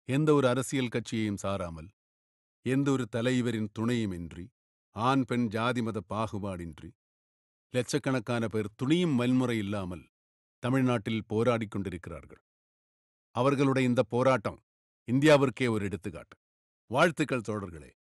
எந்த ஒரு அரசியல் கட்சியையும் சாராமல், எந்த ஒரு தலைவரின் துணையுமின்றி, ஆண் பெண் ஜாதி மத பாகுபாடின்றி லட்சக்கணக்கான பேர் துணியும் வன்முறை இல்லாமல் தமிழ்நாட்டில் போராடிக் கொண்டிருக்கிறார்கள். அவர்களுடைய இந்த போராட்டம் இந்தியாவிற்கே ஒரு எடுத்துக்காட்டு. வாழ்த்துக்கள் தோழர்களே.